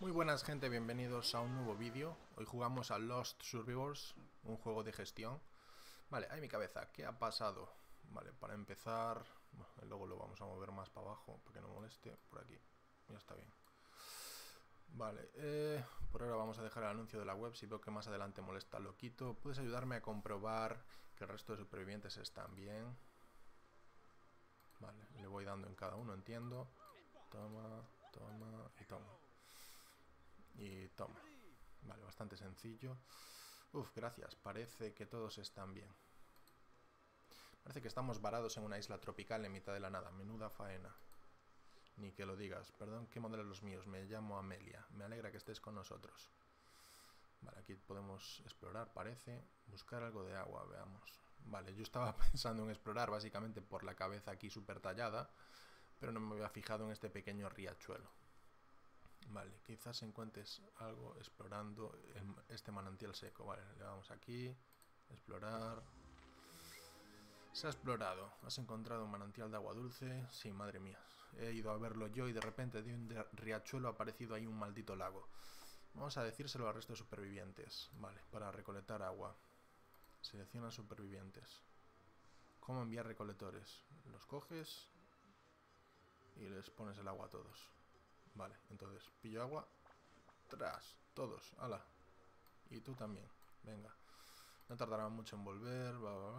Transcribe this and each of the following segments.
Muy buenas gente, bienvenidos a un nuevo vídeo. Hoy jugamos a Lost Survivors, un juego de gestión. Vale, ahí mi cabeza, ¿qué ha pasado? Vale, para empezar, bueno, luego lo vamos a mover más para abajo para que no moleste, por aquí, ya está bien. Vale, por ahora vamos a dejar el anuncio de la web. Si veo que más adelante molesta lo quito. Puedes ayudarme a comprobar que el resto de supervivientes están bien. Vale, le voy dando en cada uno, entiendo. Toma, toma y toma. Y toma. Vale, bastante sencillo. Uf, gracias. Parece que todos están bien. Parece que estamos varados en una isla tropical en mitad de la nada. Menuda faena. Ni que lo digas. Perdón, ¿qué modelos los míos? Me llamo Amelia. Me alegra que estés con nosotros. Vale, aquí podemos explorar, parece. Buscar algo de agua, veamos. Vale, yo estaba pensando en explorar básicamente por la cabeza aquí súper tallada, pero no me había fijado en este pequeño riachuelo. Vale, quizás encuentres algo explorando este manantial seco. Vale, le damos aquí. Explorar. Se ha explorado. ¿Has encontrado un manantial de agua dulce? Sí, madre mía. He ido a verlo yo y de repente de un riachuelo ha aparecido ahí un maldito lago. Vamos a decírselo al resto de supervivientes. Vale, para recolectar agua. Selecciona supervivientes. ¿Cómo enviar recolectores? Los coges y les pones el agua a todos. Vale, entonces pillo agua. Tras, todos, ala. Y tú también, venga. No tardará mucho en volver,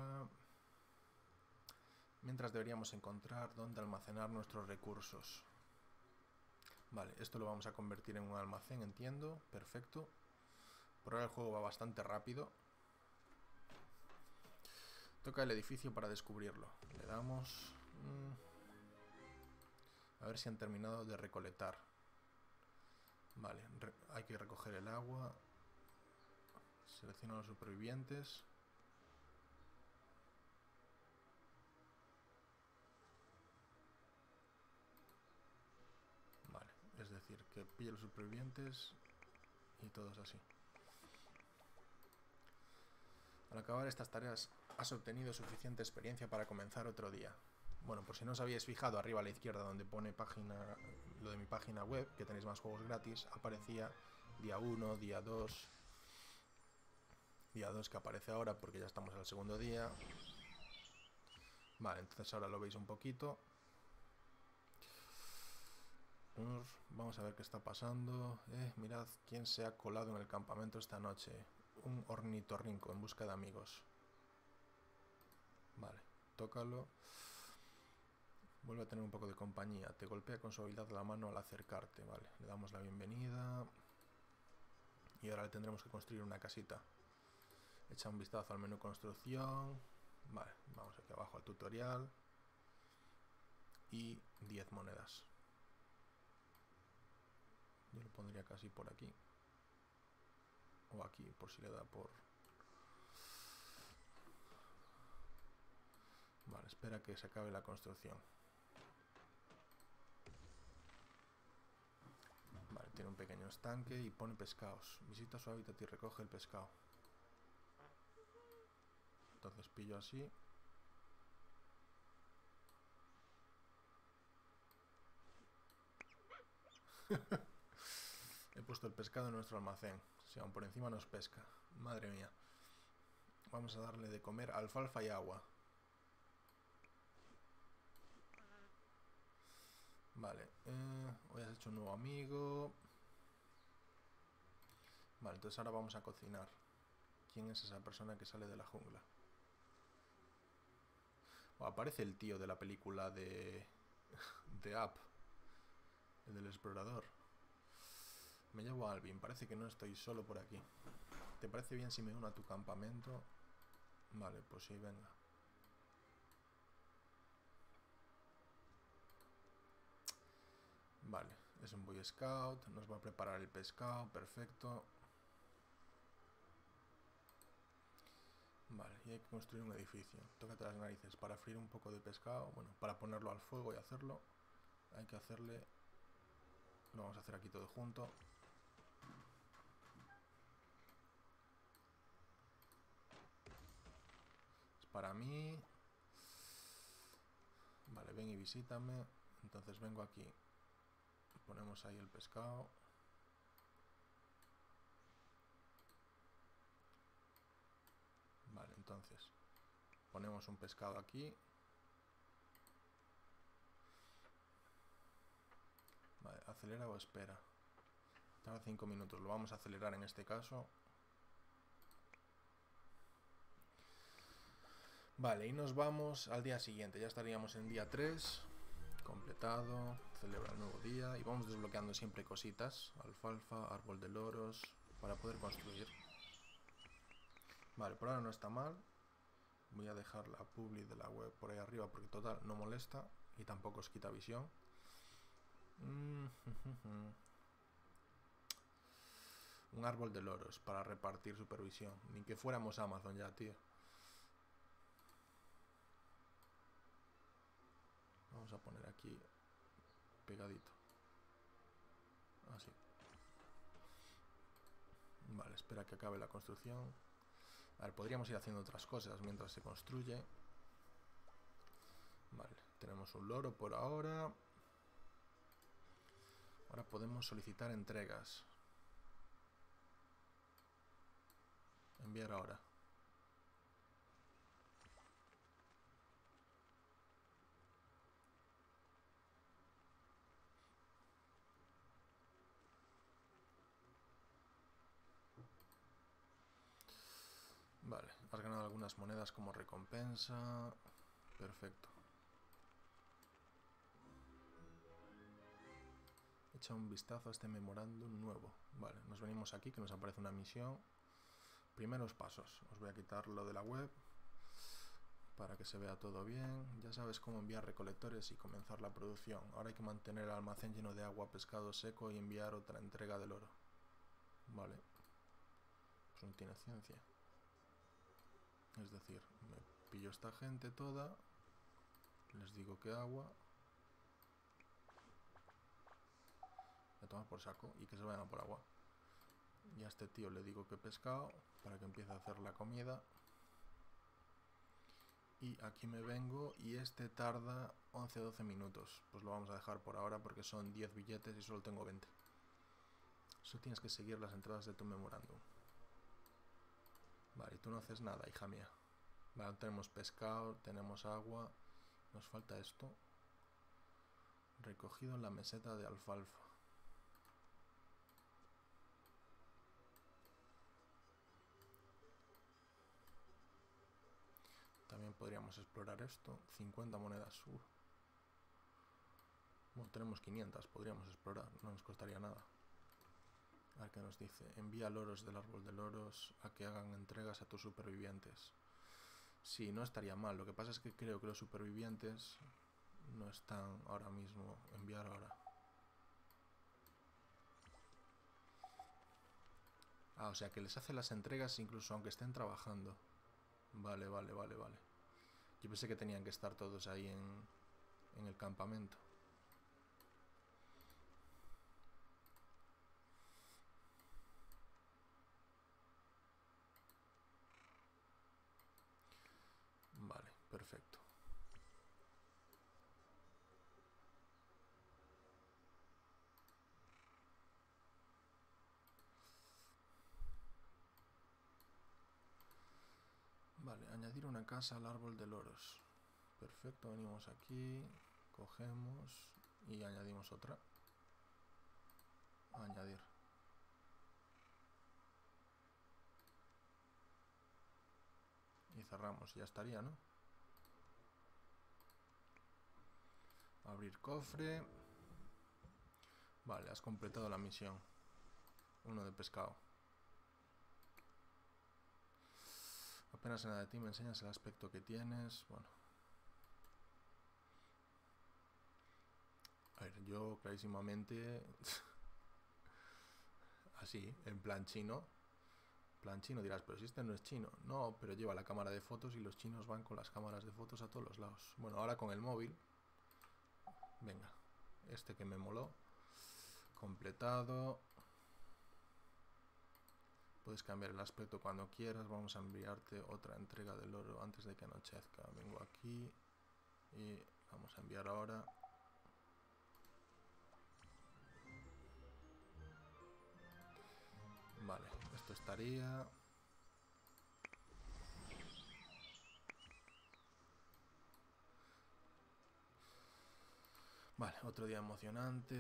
Mientras deberíamos encontrar dónde almacenar nuestros recursos. Vale, esto lo vamos a convertir en un almacén, entiendo. Perfecto. Por ahora el juego va bastante rápido. Toca el edificio para descubrirlo. Le damos... A ver si han terminado de recolectar. Vale, hay que recoger el agua. Selecciona a los supervivientes. Vale, es decir, que pille los supervivientes y todos así. Al acabar estas tareas has obtenido suficiente experiencia para comenzar otro día. Bueno, por si no os habíais fijado, arriba a la izquierda donde pone página, lo de mi página web, que tenéis más juegos gratis, aparecía día 1, día 2, día 2 que aparece ahora porque ya estamos al segundo día. Vale, entonces ahora lo veis un poquito. Vamos a ver qué está pasando. Mirad quién se ha colado en el campamento esta noche. Un ornitorrinco en busca de amigos. Vale, tócalo. Vuelve a tener un poco de compañía. Te golpea con su habilidad la mano al acercarte. Vale, le damos la bienvenida. Y ahora le tendremos que construir una casita. Echa un vistazo al menú construcción. Vale, vamos aquí abajo al tutorial. Y 10 monedas. Yo lo pondría casi por aquí. O aquí, por si le da por... Vale, espera que se acabe la construcción. Vale, tiene un pequeño estanque y pone pescados. Visita su hábitat y recoge el pescado. Entonces pillo así. He puesto el pescado en nuestro almacén. Si aún por encima nos pesca. Madre mía. Vamos a darle de comer alfalfa y agua. Vale. Hoy has hecho un nuevo amigo. Vale, entonces ahora vamos a cocinar. ¿Quién es esa persona que sale de la jungla? Aparece el tío de la película de Up. El del explorador. Me llamo Alvin, parece que no estoy solo por aquí. ¿Te parece bien si me uno a tu campamento? Vale, pues sí, venga. Vale, es un Boy Scout, nos va a preparar el pescado, perfecto. Vale, y hay que construir un edificio. Tócate las narices para freír un poco de pescado. Bueno, para ponerlo al fuego y hacerlo, hay que hacerle... Lo vamos a hacer aquí todo junto. Es para mí. Vale, ven y visítame. Entonces vengo aquí. Ponemos ahí el pescado. Entonces, ponemos un pescado aquí. Vale, acelera o espera. Tarda 5 minutos, lo vamos a acelerar en este caso. Vale, y nos vamos al día siguiente. Ya estaríamos en día 3. Completado, celebra el nuevo día. Y vamos desbloqueando siempre cositas. Alfalfa, árbol de loros, para poder construir. Vale, por ahora no está mal. Voy a dejar la publi de la web por ahí arriba porque total no molesta y tampoco os quita visión. Un árbol de loros para repartir supervisión. Ni que fuéramos Amazon ya, tío. Vamos a poner aquí pegadito. Así. Vale, espera que acabe la construcción. A ver, podríamos ir haciendo otras cosas mientras se construye. Vale, tenemos un loro por ahora. Ahora podemos solicitar entregas. Enviar ahora. Vale, has ganado algunas monedas como recompensa. Perfecto. Echa un vistazo a este memorándum nuevo. Vale, nos venimos aquí que nos aparece una misión. Primeros pasos. Os voy a quitar lo de la web para que se vea todo bien. Ya sabes cómo enviar recolectores y comenzar la producción. Ahora hay que mantener el almacén lleno de agua, pescado seco y enviar otra entrega del oro. Vale. Pues no tiene ciencia. Es decir, me pillo esta gente toda. Les digo que agua. Me toman por saco y que se vayan a por agua. Y a este tío le digo que pescado para que empiece a hacer la comida. Y aquí me vengo y este tarda 11 o 12 minutos. Pues lo vamos a dejar por ahora porque son 10 billetes y solo tengo 20. Eso tienes que seguir las entradas de tu memorándum. Vale, y tú no haces nada, hija mía. Vale, tenemos pescado, tenemos agua. Nos falta esto. Recogido en la meseta de alfalfa. También podríamos explorar esto. 50 monedas. Bueno, tenemos 500. Podríamos explorar. No nos costaría nada. A ver qué nos dice. Envía loros del árbol de loros a que hagan entregas a tus supervivientes. Sí, no estaría mal. Lo que pasa es que creo que los supervivientes no están ahora mismo. Enviar ahora. Ah, o sea que les hace las entregas incluso aunque estén trabajando. Vale, vale, vale, vale. Yo pensé que tenían que estar todos ahí en el campamento. Vale, perfecto. Vale, añadir una casa al árbol de loros. Perfecto, venimos aquí, cogemos y añadimos otra. Añadir. Y cerramos, ya estaría, ¿no? Abrir cofre. Vale, has completado la misión. Uno de pescado. Apenas nada de ti, me enseñas el aspecto que tienes. Bueno. A ver, yo clarísimamente... así, en plan chino. Plan chino dirás, pero si este no es chino. No, pero lleva la cámara de fotos y los chinos van con las cámaras de fotos a todos los lados. Bueno, ahora con el móvil. Venga, este que me moló. Completado. Puedes cambiar el aspecto cuando quieras. Vamos a enviarte otra entrega del oro antes de que anochezca. Vengo aquí y vamos a enviar ahora. Vale, esto estaría. Vale, otro día emocionante.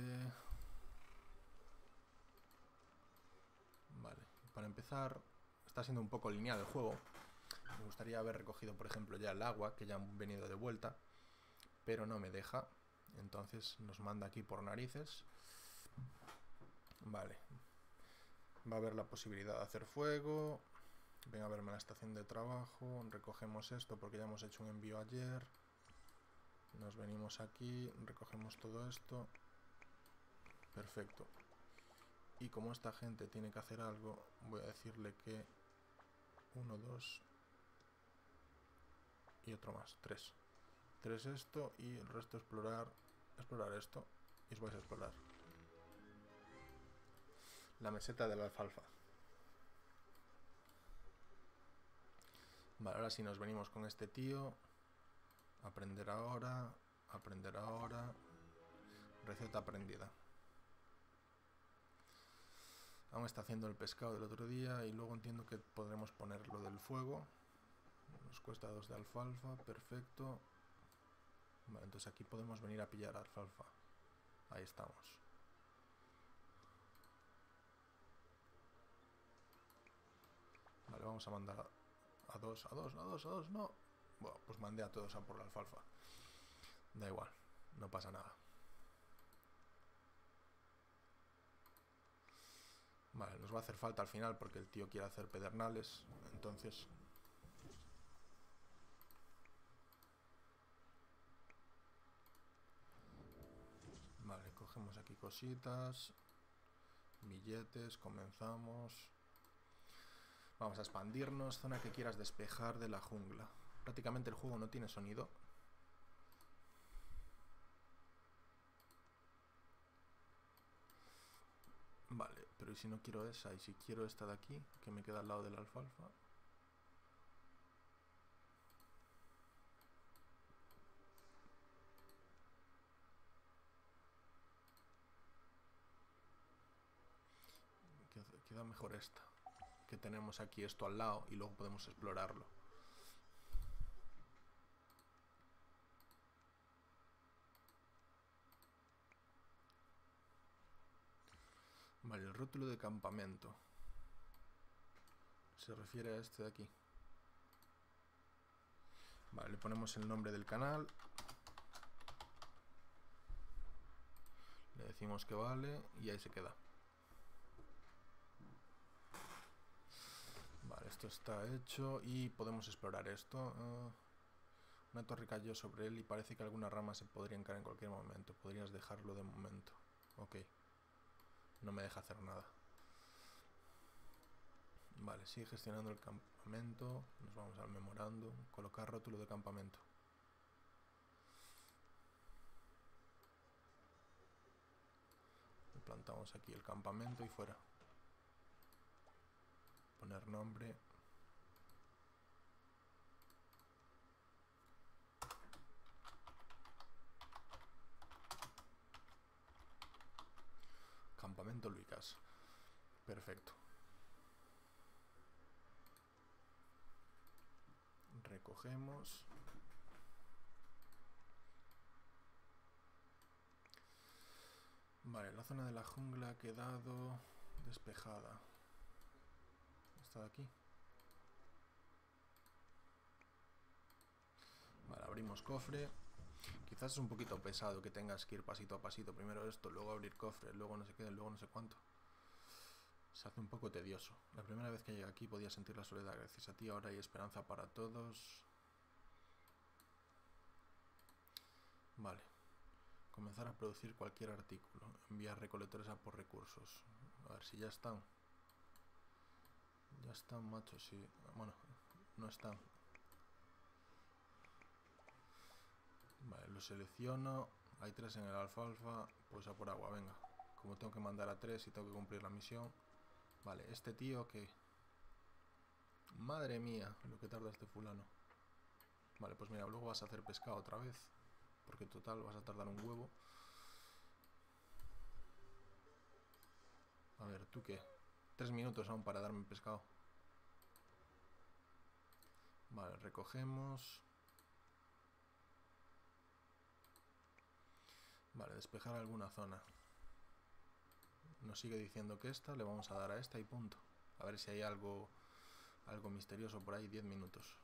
Vale, para empezar, está siendo un poco lineal el juego. Me gustaría haber recogido, por ejemplo, ya el agua, que ya han venido de vuelta, pero no me deja. Entonces nos manda aquí por narices. Vale. Va a haber la posibilidad de hacer fuego. Ven a verme a la estación de trabajo. Recogemos esto porque ya hemos hecho un envío ayer. Nos venimos aquí, recogemos todo esto. Perfecto. Y como esta gente tiene que hacer algo, voy a decirle que 1, 2 y otro más, 3. 3 esto y el resto explorar esto. Y os vais a explorar la meseta de la alfalfa. Vale, ahora sí nos venimos con este tío. Aprender ahora. Aprender ahora. Receta aprendida. Aún está haciendo el pescado del otro día. Y luego entiendo que podremos poner lo del fuego. Nos cuesta 2 de alfalfa. Perfecto. Vale, entonces aquí podemos venir a pillar alfalfa. Ahí estamos. Vale, vamos a mandar a dos, no. Bueno, pues mandé a todos a por la alfalfa. Da igual, no pasa nada. Vale, nos va a hacer falta al final porque el tío quiere hacer pedernales. Entonces... Vale, cogemos aquí cositas. Billetes, comenzamos. Vamos a expandirnos. Zona que quieras despejar de la jungla. Prácticamente el juego no tiene sonido. Vale, pero ¿y si no quiero esa? ¿Y si quiero esta de aquí? Que me queda al lado de la alfalfa. Queda mejor esta. Que tenemos aquí esto al lado y luego podemos explorarlo. Vale, el rótulo de campamento. Se refiere a este de aquí. Vale, le ponemos el nombre del canal. Le decimos que vale y ahí se queda. Vale, esto está hecho y podemos explorar esto. Una torre cayó sobre él y parece que algunas ramas se podrían caer en cualquier momento. Podrías dejarlo de momento. Ok. No me deja hacer nada. Vale, sigue gestionando el campamento. Nos vamos al memorándum. Colocar rótulo de campamento. Plantamos aquí el campamento y fuera. Poner nombre. Campamento Lucas. Perfecto. Recogemos. Vale, la zona de la jungla ha quedado despejada. ¿Está de aquí? Vale, abrimos cofre. Quizás es un poquito pesado que tengas que ir pasito a pasito. Primero esto, luego abrir cofre, luego no sé qué, luego no sé cuánto. Se hace un poco tedioso. La primera vez que llegué aquí podía sentir la soledad. Gracias a ti ahora hay esperanza para todos. Vale. Comenzar a producir cualquier artículo. Enviar recolectores a por recursos. A ver si ya están. Ya están, machos, sí. Bueno, no están. Vale, lo selecciono. Hay 3 en el alfalfa. Pues a por agua, venga. Como tengo que mandar a 3 y tengo que cumplir la misión. Vale, este tío que... Madre mía, lo que tarda este fulano. Vale, pues mira, luego vas a hacer pescado otra vez. Porque total vas a tardar un huevo. A ver, ¿tú qué? 3 minutos aún para darme pescado. Vale, recogemos. Vale, despejar alguna zona. Nos sigue diciendo que esta, le vamos a dar a esta y punto. A ver si hay algo misterioso por ahí. 10 minutos.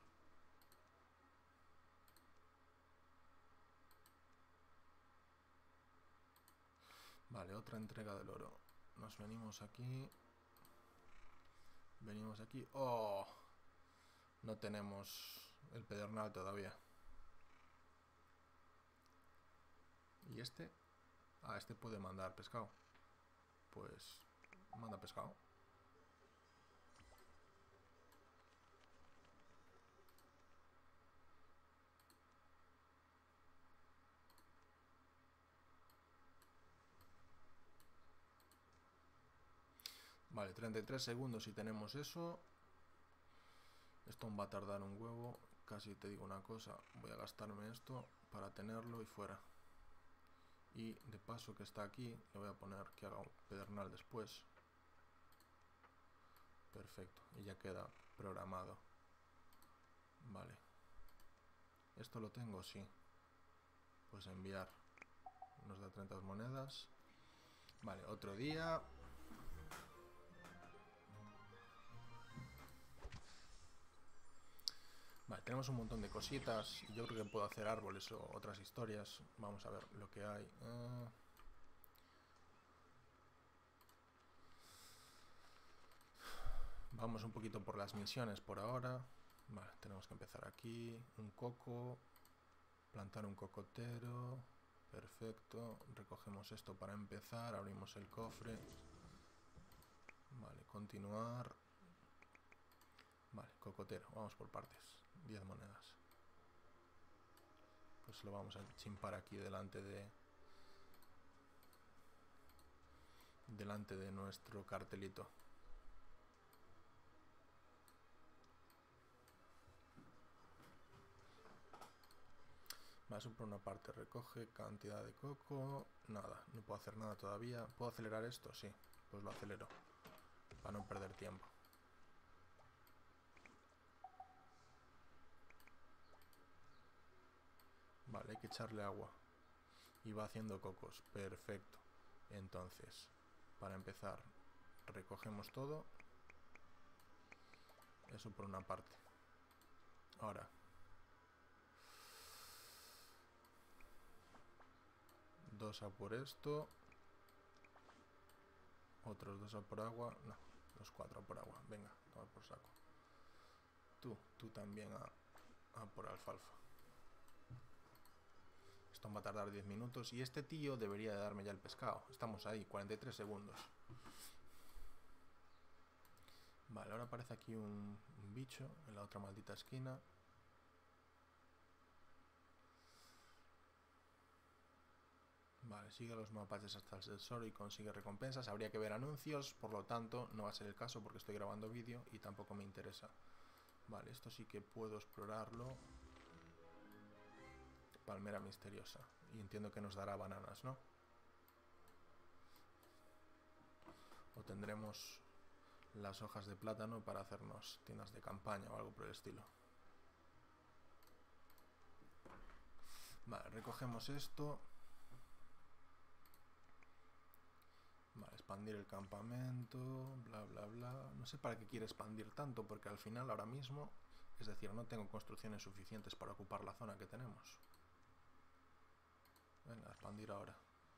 Vale, otra entrega del oro. Nos venimos aquí. Venimos aquí. ¡Oh! No tenemos el pedernal todavía. ¿Y este? Ah, este puede mandar pescado. Pues manda pescado. Vale, 33 segundos si tenemos eso. Esto va a tardar un huevo. Casi te digo una cosa. Voy a gastarme esto para tenerlo y fuera. Y de paso que está aquí, le voy a poner que haga un pedernal después. Perfecto. Y ya queda programado. Vale. ¿Esto lo tengo? Sí. Pues enviar. Nos da 30 monedas. Vale, otro día. Vale, tenemos un montón de cositas. Yo creo que puedo hacer árboles o otras historias. Vamos a ver lo que hay. Vamos un poquito por las misiones por ahora. Vale, tenemos que empezar aquí. Un coco. Plantar un cocotero. Perfecto. Recogemos esto para empezar. Abrimos el cofre. Vale, continuar. Vale, cocotero. Vamos por partes. 10 monedas. Pues lo vamos a chimpar aquí delante de nuestro cartelito. Eso por una parte. Recoge cantidad de coco. Nada, no puedo hacer nada todavía. ¿Puedo acelerar esto? Sí, pues lo acelero para no perder tiempo. Vale, hay que echarle agua. Y va haciendo cocos. Perfecto. Entonces, para empezar, recogemos todo. Eso por una parte. Ahora, dos a por esto. Otros dos a por agua. No, los 4 a por agua. Venga, toma por saco. Tú también a por alfalfa. Esto va a tardar 10 minutos. Y este tío debería de darme ya el pescado. Estamos ahí, 43 segundos. Vale, ahora aparece aquí un bicho en la otra maldita esquina. Vale, sigue los mapaches hasta el tesoro y consigue recompensas. Habría que ver anuncios, por lo tanto no va a ser el caso porque estoy grabando vídeo y tampoco me interesa. Vale, esto sí que puedo explorarlo. Palmera misteriosa. Y entiendo que nos dará bananas, ¿no? O tendremos las hojas de plátano para hacernos tiendas de campaña o algo por el estilo. Vale, recogemos esto. Vale, expandir el campamento, bla bla bla. No sé para qué quiere expandir tanto, porque al final ahora mismo, es decir, no tengo construcciones suficientes para ocupar la zona que tenemos. Venga, expandir ahora.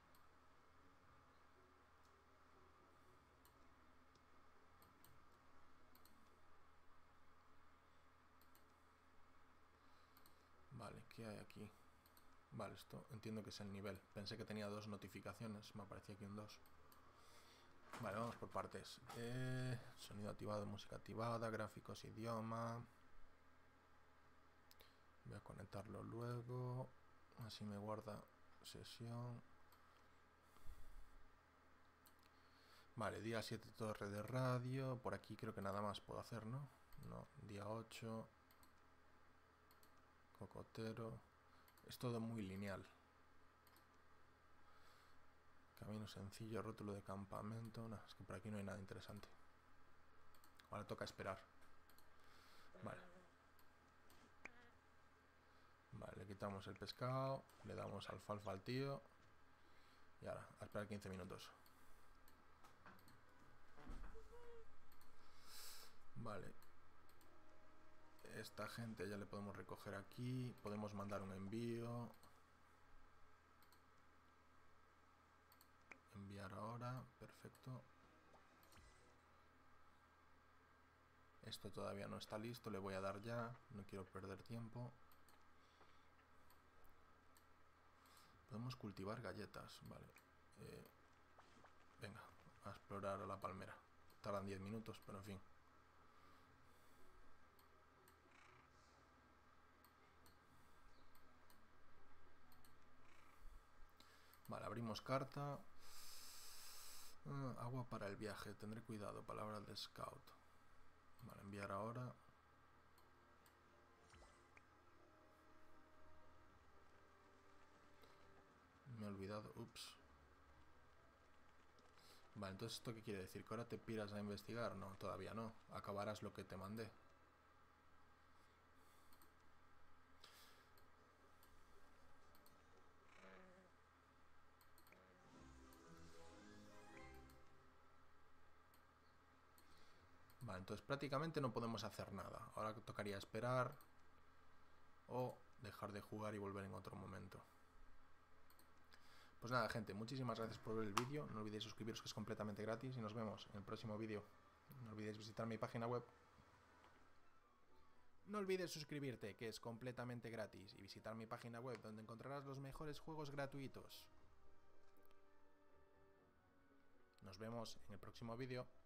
Vale, ¿qué hay aquí? Vale, esto entiendo que es el nivel. Pensé que tenía 2 notificaciones, me aparecía aquí un 2. Vale, vamos por partes. Sonido activado, música activada, gráficos, idioma. Voy a conectarlo luego. Así me guarda sesión. Vale, día 7 torre de radio. Por aquí creo que nada más puedo hacer, ¿no? No, día 8. Cocotero. Es todo muy lineal. Camino sencillo, rótulo de campamento. No, es que por aquí no hay nada interesante. Ahora toca esperar. Vale. Vale, le quitamos el pescado. Le damos alfalfa al tío. Y ahora, a esperar 15 minutos. Vale. Esta gente ya le podemos recoger aquí. Podemos mandar un envío. Enviar ahora. Perfecto. Esto todavía no está listo. Le voy a dar ya. No quiero perder tiempo. Podemos cultivar galletas. Vale. Venga, a explorar la palmera. Tardan 10 minutos, pero en fin. Vale, abrimos carta. Agua para el viaje. Tendré cuidado. Palabras de scout. Vale, enviar ahora. Me he olvidado. Ups. Vale, entonces ¿esto qué quiere decir? ¿Que ahora te piras a investigar? No, todavía no. Acabarás lo que te mandé. Vale, entonces prácticamente no podemos hacer nada. Ahora tocaría esperar o dejar de jugar y volver en otro momento. Pues nada, gente, muchísimas gracias por ver el vídeo. No olvidéis suscribiros, que es completamente gratis, y nos vemos en el próximo vídeo. No olvidéis visitar mi página web. No olvides suscribirte, que es completamente gratis, y visitar mi página web, donde encontrarás los mejores juegos gratuitos. Nos vemos en el próximo vídeo.